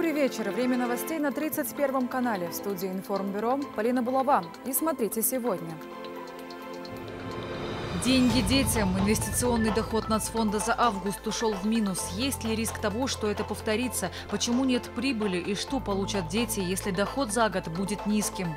Добрый вечер. Время новостей на 31 канале. В студии Информбюро Полина Булава. И смотрите сегодня. Деньги детям. Инвестиционный доход нацфонда за август ушел в минус. Есть ли риск того, что это повторится? Почему нет прибыли и что получат дети, если доход за год будет низким?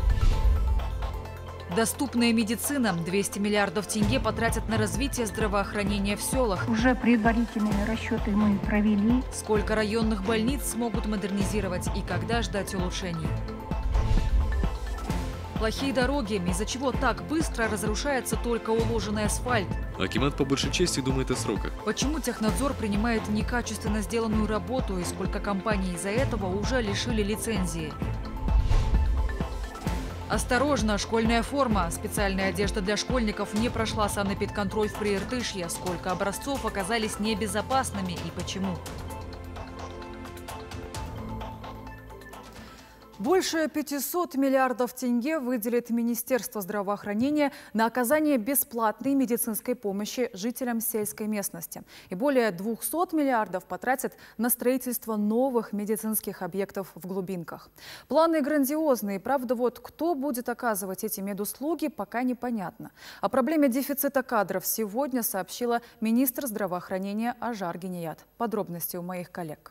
Доступная медицина. 200 миллиардов тенге потратят на развитие здравоохранения в селах. Уже предварительные расчеты мы провели. Сколько районных больниц смогут модернизировать и когда ждать улучшений? Плохие дороги, из-за чего так быстро разрушается только уложенный асфальт. Акимат по большей части думает о сроках. Почему Технадзор принимает некачественно сделанную работу и сколько компаний из-за этого уже лишили лицензии? Осторожно, школьная форма. Специальная одежда для школьников не прошла санэпидконтроль в Прииртышье. Сколько образцов оказались небезопасными и почему? Больше 500 миллиардов тенге выделит Министерство здравоохранения на оказание бесплатной медицинской помощи жителям сельской местности. И более 200 миллиардов потратят на строительство новых медицинских объектов в глубинках. Планы грандиозные. Правда, вот кто будет оказывать эти медуслуги, пока непонятно. О проблеме дефицита кадров сегодня сообщила министр здравоохранения Ажар Геният. Подробности у моих коллег.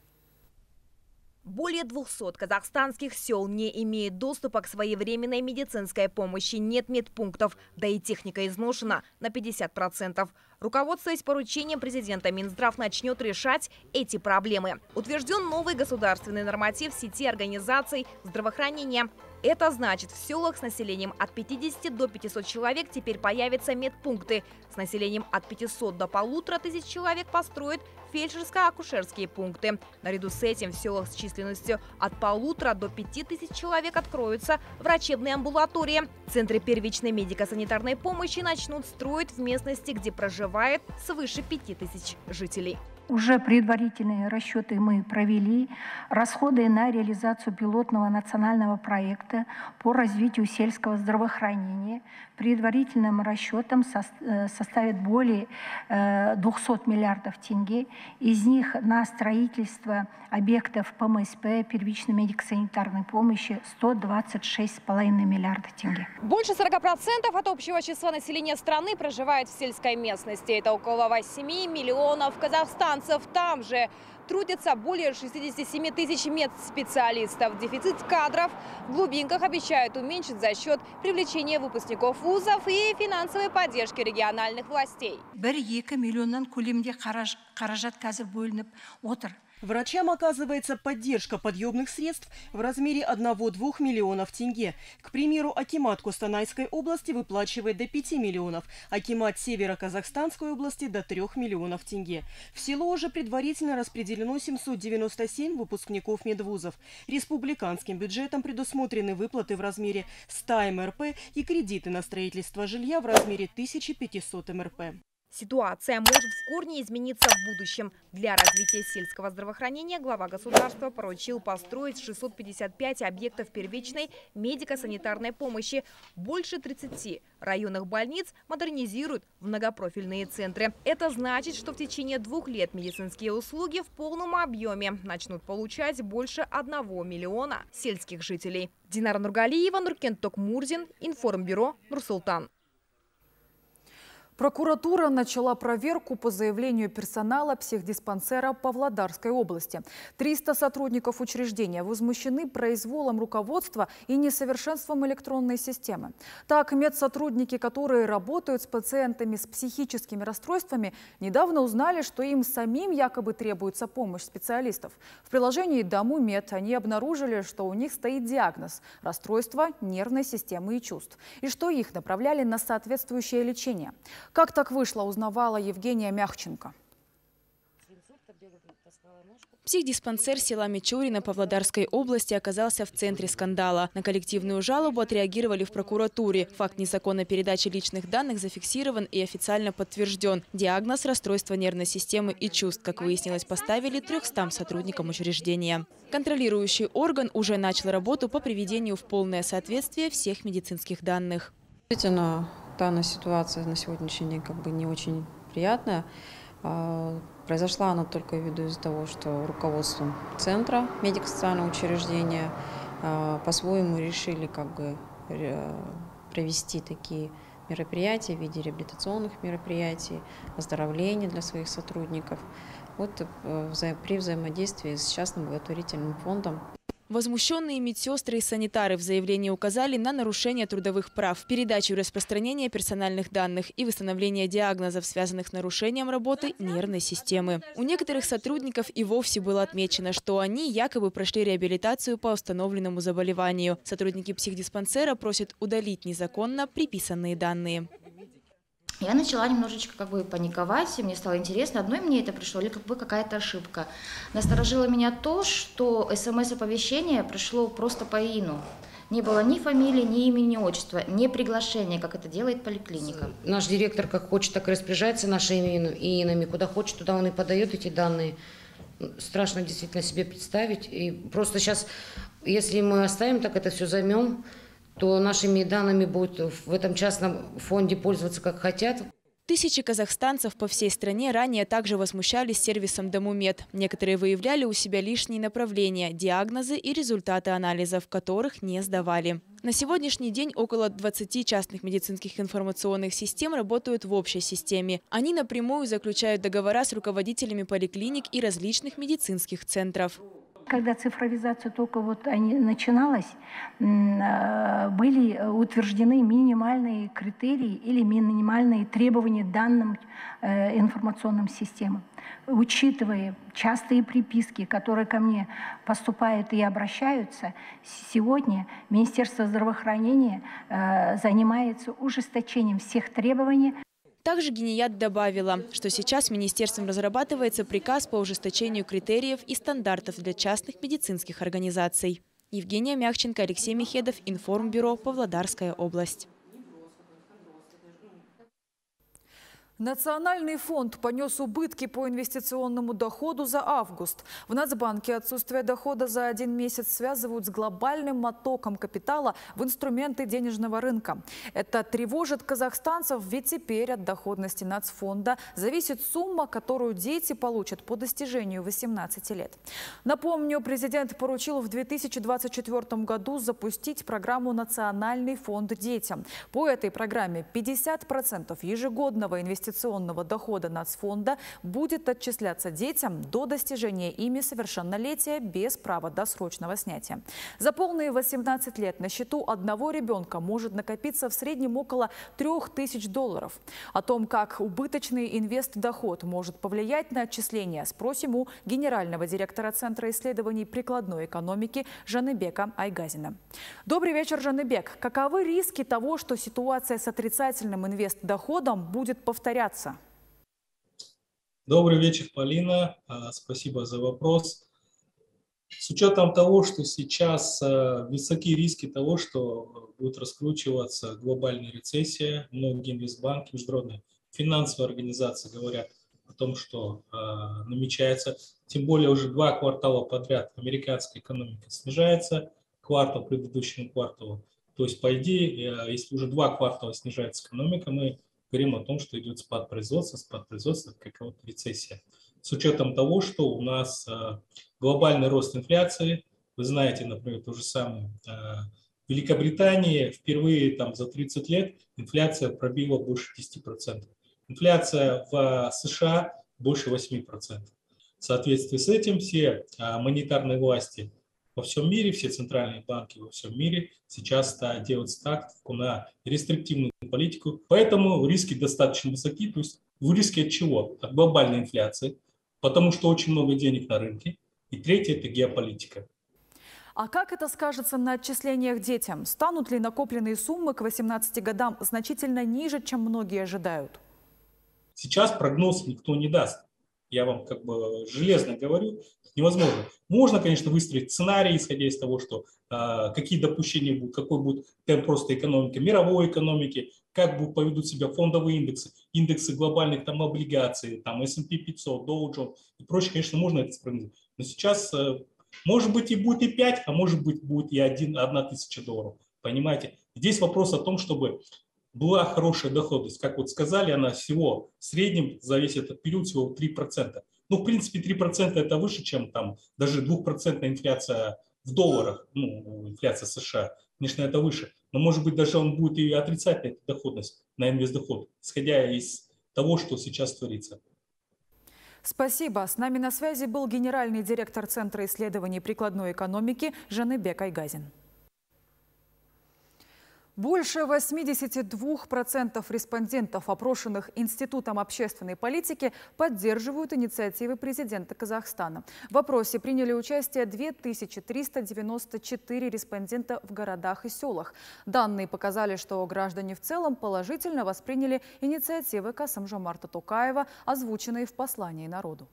Более 200 казахстанских сел не имеют доступа к своевременной медицинской помощи, нет медпунктов, да и техника изношена на 50%. Руководствуясь поручением президента, Минздрав начнет решать эти проблемы. Утвержден новый государственный норматив сети организаций здравоохранения. Это значит, в селах с населением от 50 до 500 человек теперь появятся медпункты. С населением от 500 до 1500 человек построят фельдшерско-акушерские пункты. Наряду с этим в селах с численностью от 1500 до 5000 человек откроются врачебные амбулатории. Центры первичной медико-санитарной помощи начнут строить в местности, где проживает свыше 5000 жителей. Уже предварительные расчеты мы провели. Расходы на реализацию пилотного национального проекта по развитию сельского здравоохранения предварительным расчетом составят более 200 миллиардов тенге. Из них на строительство объектов ПМСП, первичной медико-санитарной помощи, 126,5 миллиарда тенге. Больше 40% от общего числа населения страны проживает в сельской местности. Это около 8 миллионов казахстанцев. Там же трудятся более 67 тысяч медспециалистов. Дефицит кадров в глубинках обещают уменьшить за счет привлечения выпускников вузов и финансовой поддержки региональных властей. Врачам оказывается поддержка подъемных средств в размере 1–2 миллионов тенге. К примеру, акимат Костанайской области выплачивает до 5 миллионов, акимат Северо-Казахстанской области до 3 миллионов тенге. В село уже предварительно распределено 797 выпускников медвузов. Республиканским бюджетом предусмотрены выплаты в размере 100 МРП и кредиты на строительство жилья в размере 1500 МРП. Ситуация может в корне измениться в будущем. Для развития сельского здравоохранения глава государства поручил построить 655 объектов первичной медико-санитарной помощи. Больше 30 районных больниц модернизируют в многопрофильные центры. Это значит, что в течение 2 лет медицинские услуги в полном объеме начнут получать больше 1 миллиона сельских жителей. Динара Нургалиева, Нуркен Токмурзин, Информбюро, Нур-Султан. Прокуратура начала проверку по заявлению персонала психдиспансера Павлодарской области. 300 сотрудников учреждения возмущены произволом руководства и несовершенством электронной системы. Так, медсотрудники, которые работают с пациентами с психическими расстройствами, недавно узнали, что им самим якобы требуется помощь специалистов. В приложении «Даму-Мед» они обнаружили, что у них стоит диагноз – расстройство нервной системы и чувств, и что их направляли на соответствующее лечение. Как так вышло, узнавала Евгения Мяхченко. Психдиспансер села Мичурина Павлодарской области оказался в центре скандала. На коллективную жалобу отреагировали в прокуратуре. Факт незаконной передачи личных данных зафиксирован и официально подтвержден. Диагноз – расстройство нервной системы и чувств, как выяснилось, поставили 300 сотрудникам учреждения. Контролирующий орган уже начал работу по приведению в полное соответствие всех медицинских данных. Действительно, данная ситуация на сегодняшний день не очень приятная. Произошла она только ввиду из-за того, что руководством центра медико-социального учреждения по-своему решили провести такие мероприятия в виде реабилитационных мероприятий, оздоровления для своих сотрудников при взаимодействии с частным благотворительным фондом. Возмущенные медсестры и санитары в заявлении указали на нарушение трудовых прав, передачу и распространение персональных данных и восстановление диагнозов, связанных с нарушением работы нервной системы. У некоторых сотрудников и вовсе было отмечено, что они якобы прошли реабилитацию по установленному заболеванию. Сотрудники психдиспансера просят удалить незаконно приписанные данные. Я начала немножечко паниковать, и мне стало интересно, одной мне это пришло или какая-то ошибка. Насторожило меня то, что СМС-оповещение пришло просто по ИНу. Не было ни фамилии, ни имени, ни отчества, ни приглашения, как это делает поликлиника. Наш директор как хочет, так и распоряжается нашими ИНами. Куда хочет, туда он и подает эти данные. Страшно действительно себе представить. И просто сейчас, если мы оставим, так это все займем, то нашими данными будут в этом частном фонде пользоваться как хотят. Тысячи казахстанцев по всей стране ранее также возмущались сервисом Домумед. Некоторые выявляли у себя лишние направления, диагнозы и результаты анализов, которых не сдавали. На сегодняшний день около 20 частных медицинских информационных систем работают в общей системе. Они напрямую заключают договора с руководителями поликлиник и различных медицинских центров. Когда цифровизация только начиналась, были утверждены минимальные критерии или минимальные требования данным информационным системам. Учитывая частые приписки, которые ко мне поступают и обращаются, сегодня Министерство здравоохранения занимается ужесточением всех требований. Также Гиният добавила, что сейчас министерством разрабатывается приказ по ужесточению критериев и стандартов для частных медицинских организаций. Евгения Мягченко, Алексей Михедов, Информбюро, Павлодарская область. Национальный фонд понес убытки по инвестиционному доходу за август. В Нацбанке отсутствие дохода за 1 месяц связывают с глобальным оттоком капитала в инструменты денежного рынка. Это тревожит казахстанцев, ведь теперь от доходности Нацфонда зависит сумма, которую дети получат по достижению 18 лет. Напомню, президент поручил в 2024 году запустить программу «Национальный фонд детям». По этой программе 50% ежегодного инвестиционного дохода Нацфонда будет отчисляться детям до достижения ими совершеннолетия без права досрочного снятия. За полные 18 лет на счету одного ребенка может накопиться в среднем около $3000. О том, как убыточный инвестдоход может повлиять на отчисления, спросим у генерального директора Центра исследований прикладной экономики Жаныбека Айгазина. Добрый вечер, Жаныбек. Каковы риски того, что ситуация с отрицательным инвестдоходом будет повторяться? Добрый вечер, Полина. Спасибо за вопрос. С учетом того, что сейчас высоки риски того, что будет раскручиваться глобальная рецессия, многие инвестбанки, международные финансовые организации говорят о том, что намечается, тем более уже 2 квартала подряд американская экономика снижается, квартал предыдущему кварталу. То есть, по идее, если уже 2 квартала снижается экономика, мы говорим о том, что идет спад производства какая-то рецессия. С учетом того, что у нас глобальный рост инфляции, вы знаете, например, то же самое, в Великобритании впервые за 30 лет инфляция пробила больше 10%. Инфляция в США больше 8%. В соответствии с этим все монетарные власти во всем мире, все центральные банки во всем мире сейчас делают ставку на рестриктивную политику. Поэтому риски достаточно высоки. То есть риски от чего? От глобальной инфляции, потому что очень много денег на рынке. И третье – это геополитика. А как это скажется на отчислениях детям? Станут ли накопленные суммы к 18 годам значительно ниже, чем многие ожидают? Сейчас прогноз никто не даст. Я вам железно говорю, невозможно. Можно, конечно, выстроить сценарий, исходя из того, что какие допущения будут, какой будет темп роста экономики, мировой экономики, как поведут себя фондовые индексы, индексы глобальных облигаций, S&P 500, Dow Jones и прочее, конечно, можно это спрогнозировать. Но сейчас, может быть, и будет и 5, а может быть, будет и $1000. Понимаете? Здесь вопрос о том, чтобы была хорошая доходность. Как вот сказали, она всего в среднем за весь этот период всего 3%. Ну, в принципе, 3% это выше, чем там даже 2% инфляция в долларах, ну, инфляция США. Конечно, это выше. Но, может быть, даже он будет и отрицательная доходность на инвестдоход, исходя из того, что сейчас творится. Спасибо. С нами на связи был генеральный директор Центра исследований прикладной экономики Жаныбек Айгазин. Больше 82% респондентов, опрошенных Институтом общественной политики, поддерживают инициативы президента Казахстана. В опросе приняли участие 2394 респондента в городах и селах. Данные показали, что граждане в целом положительно восприняли инициативы Касым-Жомарта Токаева, озвученные в послании народу.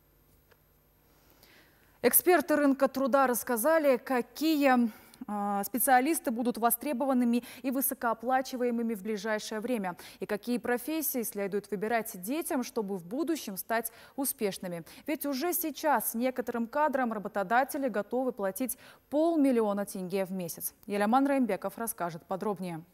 Эксперты рынка труда рассказали, какие специалисты будут востребованными и высокооплачиваемыми в ближайшее время, и какие профессии следует выбирать детям, чтобы в будущем стать успешными. Ведь уже сейчас некоторым кадрам работодатели готовы платить 500 000 тенге в месяц. Еляман Раимбеков расскажет подробнее.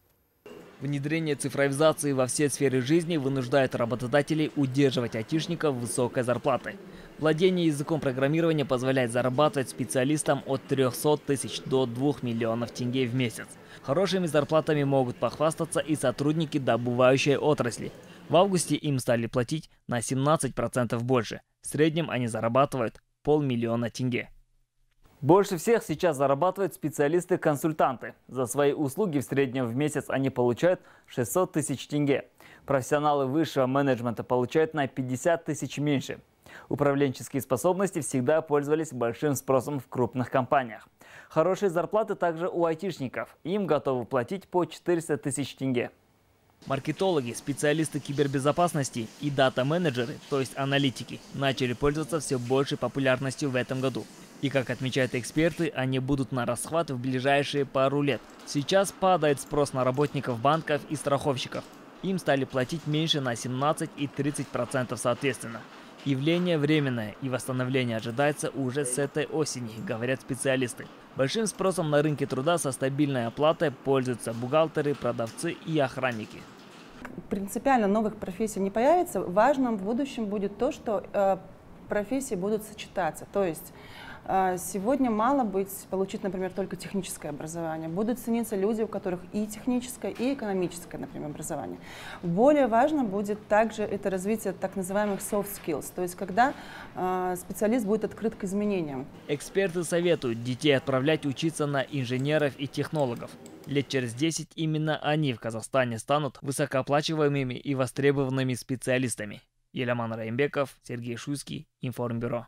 Внедрение цифровизации во все сферы жизни вынуждает работодателей удерживать айтишников высокой зарплатой. Владение языком программирования позволяет зарабатывать специалистам от 300 тысяч до 2 миллионов тенге в месяц. Хорошими зарплатами могут похвастаться и сотрудники добывающей отрасли. В августе им стали платить на 17% больше. В среднем они зарабатывают 500 000 тенге. Больше всех сейчас зарабатывают специалисты-консультанты. За свои услуги в среднем в месяц они получают 600 тысяч тенге. Профессионалы высшего менеджмента получают на 50 тысяч меньше. Управленческие способности всегда пользовались большим спросом в крупных компаниях. Хорошие зарплаты также у айтишников. Им готовы платить по 400 тысяч тенге. Маркетологи, специалисты кибербезопасности и дата-менеджеры, то есть аналитики, начали пользоваться все большей популярностью в этом году. И, как отмечают эксперты, они будут на расхват в ближайшие пару лет. Сейчас падает спрос на работников банков и страховщиков. Им стали платить меньше на 17 и 30% соответственно. Явление временное, и восстановление ожидается уже с этой осени, говорят специалисты. Большим спросом на рынке труда со стабильной оплатой пользуются бухгалтеры, продавцы и охранники. Принципиально новых профессий не появится. Важным в будущем будет то, что профессии будут сочетаться. То есть сегодня мало получить, например, только техническое образование. Будут цениться люди, у которых и техническое, и экономическое, например, образование. Более важно будет также это развитие так называемых soft skills, то есть когда специалист будет открыт к изменениям. Эксперты советуют детей отправлять учиться на инженеров и технологов. Лет через 10 именно они в Казахстане станут высокооплачиваемыми и востребованными специалистами. Еляман Раимбеков, Сергей Шуйский, Информбюро.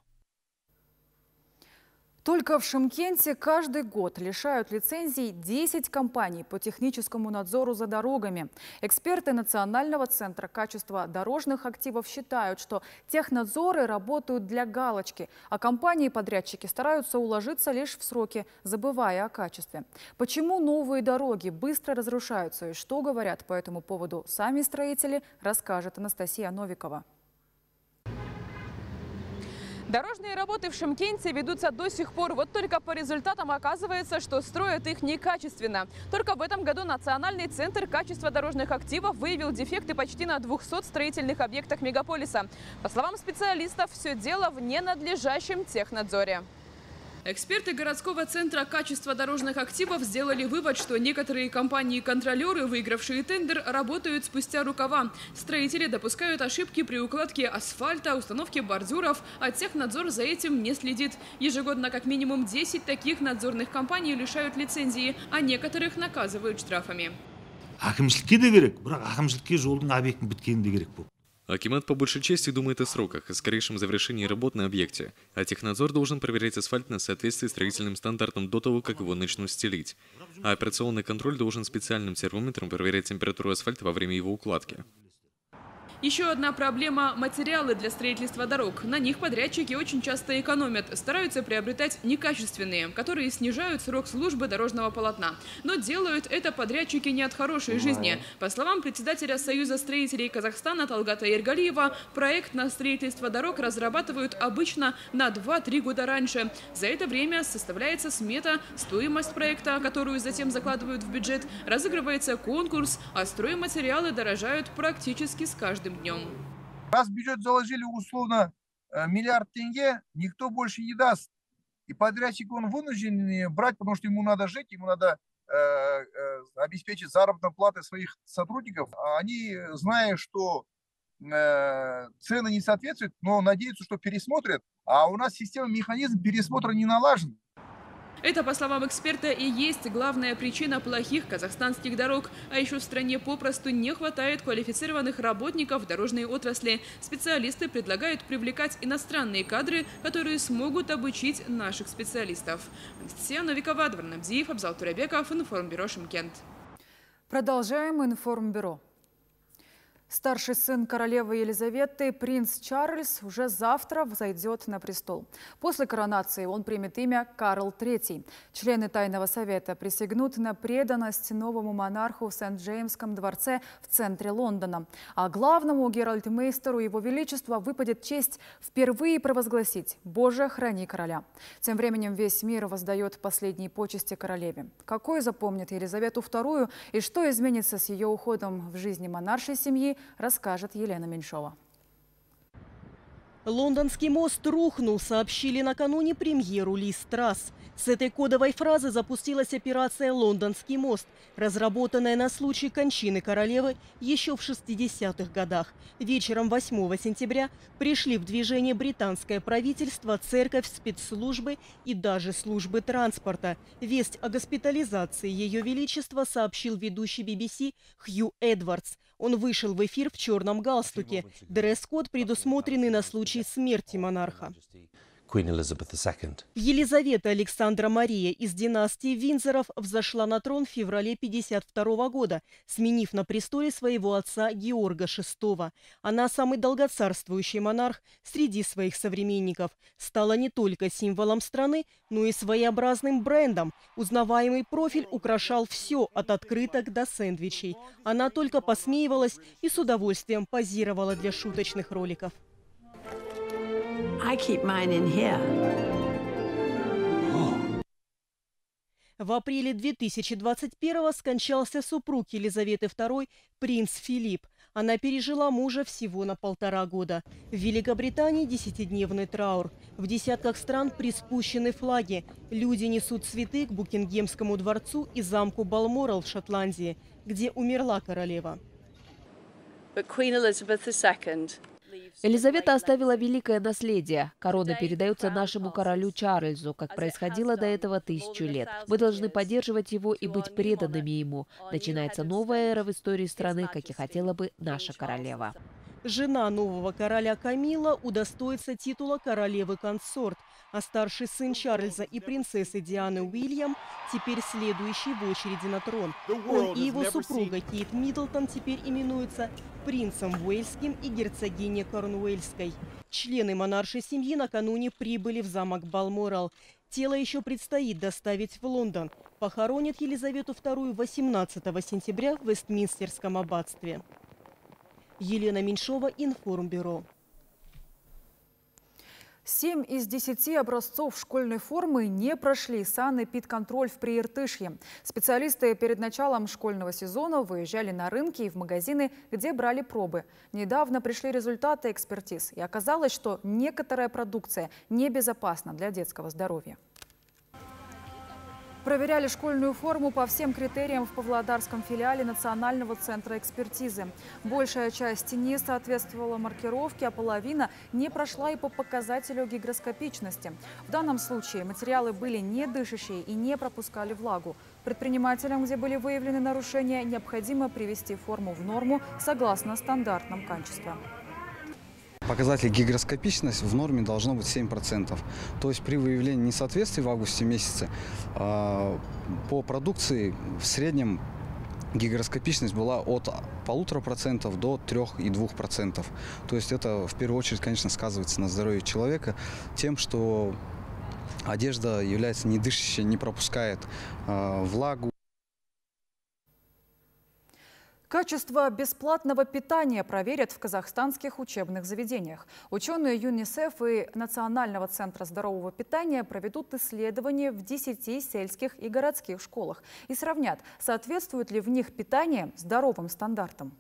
Только в Шымкенте каждый год лишают лицензий 10 компаний по техническому надзору за дорогами. Эксперты Национального центра качества дорожных активов считают, что технадзоры работают для галочки, а компании-подрядчики стараются уложиться лишь в сроки, забывая о качестве. Почему новые дороги быстро разрушаются и что говорят по этому поводу сами строители, расскажет Анастасия Новикова. Дорожные работы в Шымкенте ведутся до сих пор. Вот только по результатам оказывается, что строят их некачественно. Только в этом году Национальный центр качества дорожных активов выявил дефекты почти на 200 строительных объектах мегаполиса. По словам специалистов, все дело в ненадлежащем технадзоре. Эксперты городского центра качества дорожных активов сделали вывод, что некоторые компании-контролеры, выигравшие тендер, работают спустя рукава. Строители допускают ошибки при укладке асфальта, установке бордюров, а технадзор за этим не следит. Ежегодно как минимум 10 таких надзорных компаний лишают лицензии, а некоторых наказывают штрафами. Акимат по большей части думает о сроках и скорейшем завершении работ на объекте, а технадзор должен проверять асфальт на соответствие строительным стандартам до того, как его начнут стелить. А операционный контроль должен специальным термометром проверять температуру асфальта во время его укладки. Еще одна проблема – материалы для строительства дорог. На них подрядчики очень часто экономят, стараются приобретать некачественные, которые снижают срок службы дорожного полотна. Но делают это подрядчики не от хорошей жизни. По словам председателя Союза строителей Казахстана Талгата Ергалиева, проект на строительство дорог разрабатывают обычно на 2-3 года раньше. За это время составляется смета, стоимость проекта, которую затем закладывают в бюджет, разыгрывается конкурс, а стройматериалы дорожают практически с каждым днем. Раз в бюджет заложили условно миллиард тенге, никто больше не даст. И подрядчик он вынужден брать, потому что ему надо жить, ему надо обеспечить заработную плату своих сотрудников. Они, зная, что цены не соответствуют, но надеются, что пересмотрят. А у нас система, механизм пересмотра не налажен. Это, по словам эксперта, и есть главная причина плохих казахстанских дорог. А еще в стране попросту не хватает квалифицированных работников дорожной отрасли. Специалисты предлагают привлекать иностранные кадры, которые смогут обучить наших специалистов. Анастасия Новикова, Дворн Абдиев, Абзал Турабеков, Информбюро Шымкент. Продолжаем Информбюро. Старший сын королевы Елизаветы, принц Чарльз, уже завтра взойдет на престол. После коронации он примет имя Карл III. Члены Тайного совета присягнут на преданность новому монарху в Сент-Джеймском дворце в центре Лондона. А главному геральдмейстеру Его Величества выпадет честь впервые провозгласить «Боже, храни короля». Тем временем весь мир воздает последние почести королеве. Какой запомнит Елизавету II и что изменится с ее уходом в жизни монаршей семьи, расскажет Елена Меньшова. Лондонский мост рухнул, сообщили накануне премьеру Лиз Трасс. С этой кодовой фразы запустилась операция «Лондонский мост», разработанная на случай кончины королевы еще в 60-х годах. Вечером 8 сентября пришли в движение британское правительство, церковь, спецслужбы и даже службы транспорта. Весть о госпитализации Ее Величества сообщил ведущий BBC Хью Эдвардс. Он вышел в эфир в черном галстуке. Дресс-код предусмотренный на случай смерти монарха. Елизавета Александра Мария из династии Виндзоров взошла на трон в феврале 1952 года, сменив на престоле своего отца Георга VI. Она самый долгоцарствующий монарх среди своих современников. Стала не только символом страны, но и своеобразным брендом. Узнаваемый профиль украшал все от открыток до сэндвичей. Она только посмеивалась и с удовольствием позировала для шуточных роликов. I keep mine in here. В апреле 2021-го скончался супруг Елизаветы II, принц Филипп. Она пережила мужа всего на 1,5 года. В Великобритании 10-дневный траур. В десятках стран приспущены флаги. Люди несут цветы к Букингемскому дворцу и замку Балморал в Шотландии, где умерла королева. Елизавета оставила великое наследие. Корона передается нашему королю Чарльзу, как происходило до этого 1000 лет. Мы должны поддерживать его и быть преданными ему. Начинается новая эра в истории страны, как и хотела бы наша королева. Жена нового короля Камилла удостоится титула королевы-консорт, а старший сын Чарльза и принцессы Дианы Уильям теперь следующий в очереди на трон. Он и его супруга Кейт Миддлтон теперь именуются принцем Уэльским и герцогиней Корнуэльской. Члены монаршей семьи накануне прибыли в замок Балморал. Тело еще предстоит доставить в Лондон. Похоронят Елизавету II 18 сентября в Вестминстерском аббатстве. Елена Меньшова, Информбюро. 7 из 10 образцов школьной формы не прошли санэпидконтроль в Прииртышье. Специалисты перед началом школьного сезона выезжали на рынки и в магазины, где брали пробы. Недавно пришли результаты экспертиз, и оказалось, что некоторая продукция небезопасна для детского здоровья. Проверяли школьную форму по всем критериям в Павлодарском филиале Национального центра экспертизы. Большая часть не соответствовала маркировке, а половина не прошла и по показателю гигроскопичности. В данном случае материалы были не дышащие и не пропускали влагу. Предпринимателям, где были выявлены нарушения, необходимо привести форму в норму согласно стандартам качества. Показатель гигроскопичность в норме должно быть 7%. То есть при выявлении несоответствий в августе месяце по продукции в среднем гигроскопичность была от 1,5% до 3,2%. То есть это в первую очередь, конечно, сказывается на здоровье человека тем, что одежда является недышащей, не пропускает влагу. Качество бесплатного питания проверят в казахстанских учебных заведениях. Ученые ЮНИСЕФ и Национального центра здорового питания проведут исследования в 10 сельских и городских школах и сравнят, соответствует ли в них питание здоровым стандартам.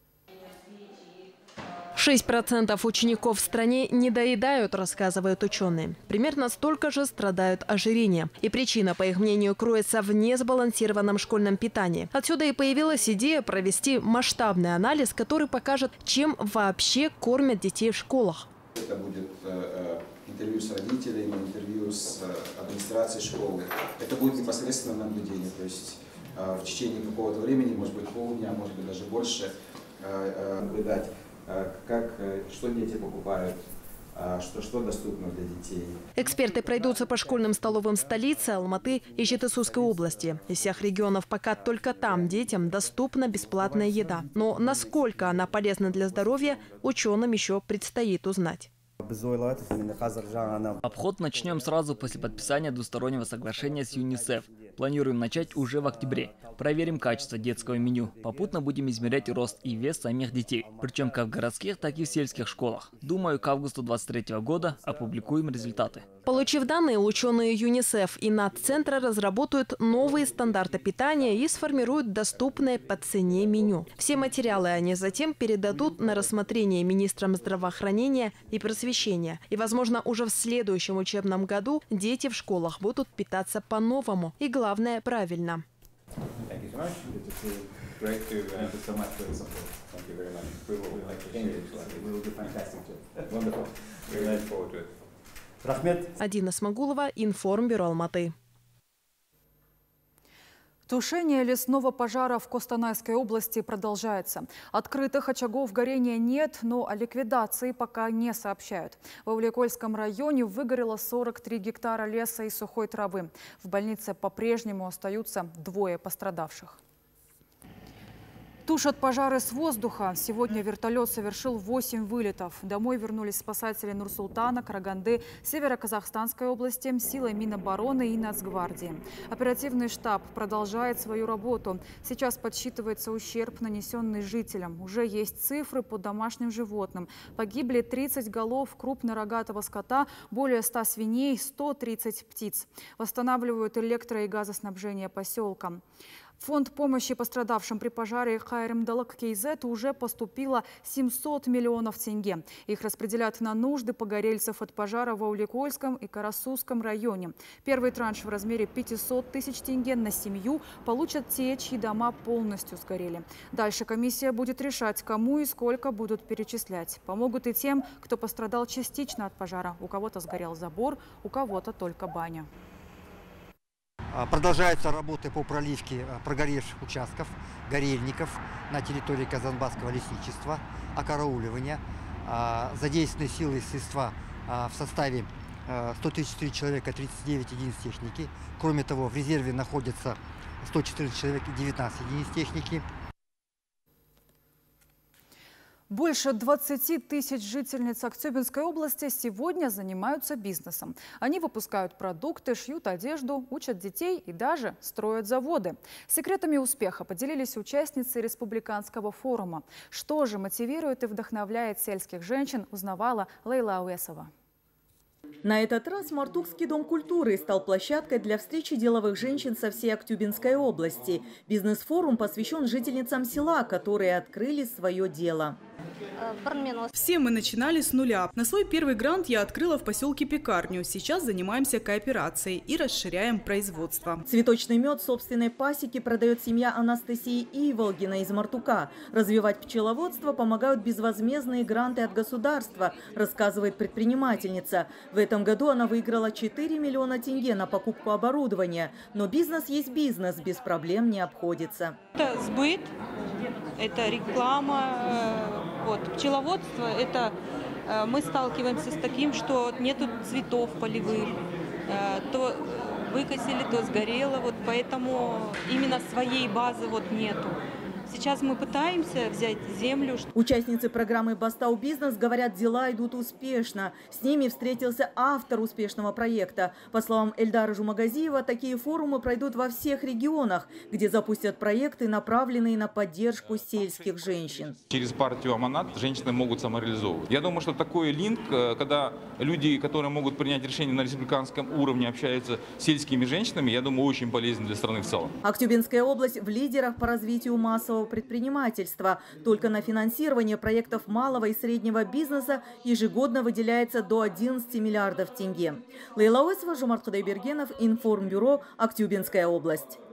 6% учеников в стране недоедают, рассказывают ученые. Примерно столько же страдают ожирением. И причина, по их мнению, кроется в несбалансированном школьном питании. Отсюда и появилась идея провести масштабный анализ, который покажет, чем вообще кормят детей в школах. Это будет интервью с родителями, интервью с администрацией школы. Это будет непосредственно наблюдение. То есть в течение какого-то времени, может быть полдня, может быть даже больше, наблюдать, что дети покупают, что доступно для детей. Эксперты пройдутся по школьным столовым столицы Алматы и Жетысусской области. Из всех регионов пока только там детям доступна бесплатная еда. Но насколько она полезна для здоровья, ученым еще предстоит узнать. Обход начнем сразу после подписания двустороннего соглашения с ЮНИСЕФ. Планируем начать уже в октябре. Проверим качество детского меню. Попутно будем измерять рост и вес самих детей. Причем как в городских, так и в сельских школах. Думаю, к августу 2023 года опубликуем результаты. Получив данные, ученые ЮНИСЕФ и Наццентра разработают новые стандарты питания и сформируют доступное по цене меню. Все материалы они затем передадут на рассмотрение министрам здравоохранения и просвещения. И, возможно, уже в следующем учебном году дети в школах будут питаться по-новому. И главное, правильно. Адина Смагулова, Информбюро Алматы. Тушение лесного пожара в Костанайской области продолжается. Открытых очагов горения нет, но о ликвидации пока не сообщают. В Аулиекольском районе выгорело 43 гектара леса и сухой травы. В больнице по-прежнему остаются 2 пострадавших. Тушат пожары с воздуха. Сегодня вертолет совершил 8 вылетов. Домой вернулись спасатели Нур-Султана, Караганды, Северо-Казахстанской области, силы Минобороны и Нацгвардии. Оперативный штаб продолжает свою работу. Сейчас подсчитывается ущерб, нанесенный жителям. Уже есть цифры по домашним животным. Погибли 30 голов крупнорогатого скота, более 100 свиней, 130 птиц. Восстанавливают электро- и газоснабжение поселка. В фонд помощи пострадавшим при пожаре Хайремдалак КЗ уже поступило 700 миллионов тенге. Их распределят на нужды погорельцев от пожара в Аулиекольском и Карасусском районе. Первый транш в размере 500 тысяч тенге на семью получат те, чьи дома полностью сгорели. Дальше комиссия будет решать, кому и сколько будут перечислять. Помогут и тем, кто пострадал частично от пожара. У кого-то сгорел забор, у кого-то только баня. Продолжаются работы по проливке прогоревших участков, горельников на территории Казанбасского лесничества, окарауливания. Задействованы силы и средства в составе 134 человека, 39 единиц техники. Кроме того, в резерве находятся 114 человек и 19 единиц техники. Больше 20 тысяч жительниц Актюбинской области сегодня занимаются бизнесом. Они выпускают продукты, шьют одежду, учат детей и даже строят заводы. Секретами успеха поделились участницы республиканского форума. Что же мотивирует и вдохновляет сельских женщин, узнавала Лейла Ауэсова. На этот раз Мартукский дом культуры стал площадкой для встречи деловых женщин со всей Актюбинской области. Бизнес-форум посвящен жительницам села, которые открыли свое дело. Все мы начинали с нуля. На свой первый грант я открыла в поселке пекарню. Сейчас занимаемся кооперацией и расширяем производство. Цветочный мед собственной пасеки продает семья Анастасии Иволгина из Мартука. Развивать пчеловодство помогают безвозмездные гранты от государства, рассказывает предпринимательница. В этом году она выиграла 4 миллиона тенге на покупку оборудования. Но бизнес есть бизнес, без проблем не обходится. Это сбыт, это реклама. Пчеловодство, это мы сталкиваемся с таким, что нету цветов полевых, то выкосили, то сгорело. Вот поэтому именно своей базы вот нету. Сейчас мы пытаемся взять землю. Участницы программы «Бастау Бизнес» говорят, дела идут успешно. С ними встретился автор успешного проекта. По словам Эльдара Жумагазиева, такие форумы пройдут во всех регионах, где запустят проекты, направленные на поддержку сельских женщин. Через партию «Аманат» женщины могут самореализовывать. Я думаю, что такой линк, когда люди, которые могут принять решение на республиканском уровне, общаются с сельскими женщинами, я думаю, очень полезен для страны в целом. Актюбинская область в лидерах по развитию массового предпринимательства. Только на финансирование проектов малого и среднего бизнеса ежегодно выделяется до 11 миллиардов тенге. Лейла Осипова, Жомарт Кудайбергенов, Информбюро, Актюбинская область.